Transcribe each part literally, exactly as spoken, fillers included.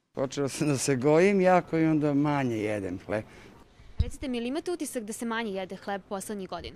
Počeo sam da se gojim jako i onda manje jedem hleb. Recite mi, ili imate utisak da se manje jede hleb poslednjih godina?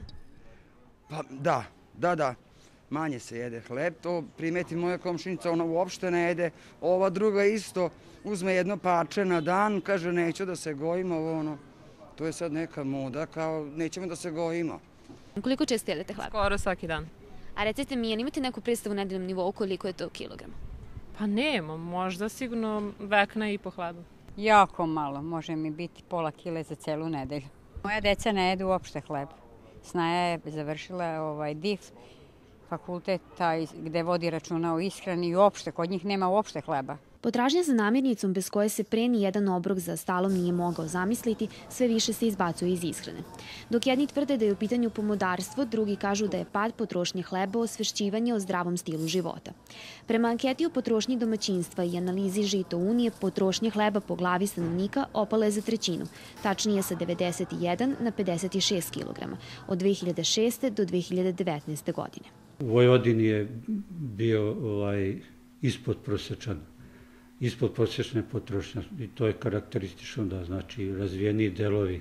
Pa da, da, da. Manje se jede hleb, to primeti moja komšinica, ona uopšte ne jede. Ova druga isto uzme jedno parče na dan, kaže neću da se gojim, ovo ono. To je sad neka moda, kao nećemo da se gojimo. Koliko često jedete hleb? Skoro svaki dan. A recite mi, jel imate neku predstavu na nedeljnom nivou koliko je to kilograma? Pa nema, možda sigurno vekna i po hleba. Jako malo, može mi biti pola kile za celu nedelju. Moja deca ne jedu uopšte hleb. Snaja je završila ovaj D I F, fakultet taj gde vodi računa o ishrani i uopšte, kod njih nema uopšte hleba. Potražnja za namirnicom bez koje se pre ni jedan obrok za stalom nije mogao zamisliti, sve više se izbacuje iz ishrane. Dok jedni tvrde da je u pitanju pomodarstvo, drugi kažu da je pad potrošnje hleba osvešćivanje o zdravom stilu života. Prema anketi o potrošnji domaćinstva i analizi Žito Unije, potrošnje hleba po glavi stanovnika opala je za trećinu, tačnije sa devedeset jedan na pedeset šest kilograma, od dve hiljade šeste do dve hiljade devetnaeste godine. U Vojvodini je bio ovaj, ispod prosečan. ispod prosječne potrošnje i to je karakteristično da znači razvijeni delovi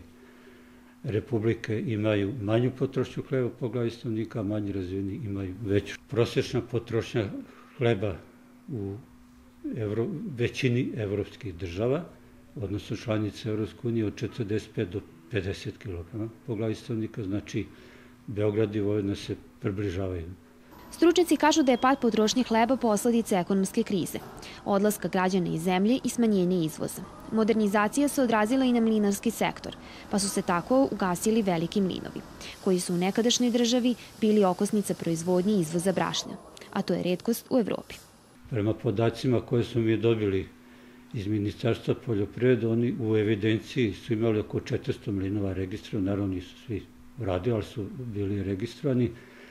Republike imaju manju potrošnju hleba po glavi stanovnika, a manji razvijeni imaju veću. Prosječna potrošnja hleba u evro, većini evropskih država, odnosno članice Evropske unije, od četrdeset pet do pedeset kilograma po glavi stanovnika, znači Beograd i Vojvodina se približavaju. Stručnjaci kažu da je pad potrošnje hleba posledica ekonomske krize, odlaska građana iz zemlje i smanjenje izvoza. Modernizacija se odrazila i na mlinarski sektor, pa su se tako ugasili veliki mlinovi, koji su u nekadašnjoj državi bili okosnica proizvodnje i izvoza brašna, a to je retkost u Evropi. Prema podacima koje smo mi dobili iz Ministarstva poljoprivrede, oni u evidenciji su imali oko četiristo mlinova registrovani, naravno nisu svi radili, ali su bili registrovani.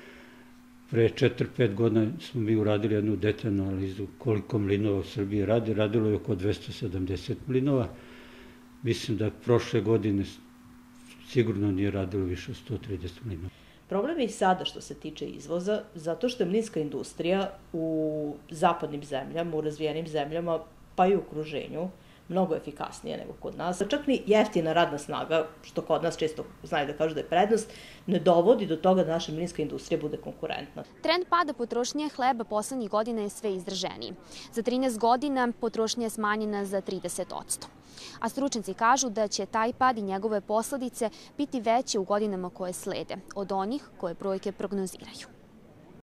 Pre četiri pet godina smo mi uradili jednu detaljnu analizu koliko mlinova u Srbiji radi. Radilo je oko dvesta sedamdeset mlinova. Mislim da prošle godine sigurno nije radilo više od sto trideset mlinova. Problem je i sada što se tiče izvoza, zato što je mlinska industrija u zapadnim zemljama, u razvijenim zemljama, pa i u okruženju, mnogo efikasnije nego kod nas. Čak ni jeftina radna snaga, što kod nas često znaju da kažu da je prednost, ne dovodi do toga da naša mlinska industrija bude konkurentna. Trend pada potrošnje hleba poslednjih godina je sve izraženiji. Za trinaest godina potrošnja je smanjena za trideset posto. A stručnjaci kažu da će taj pad i njegove posledice biti veće u godinama koje slede od onih koje brojke prognoziraju.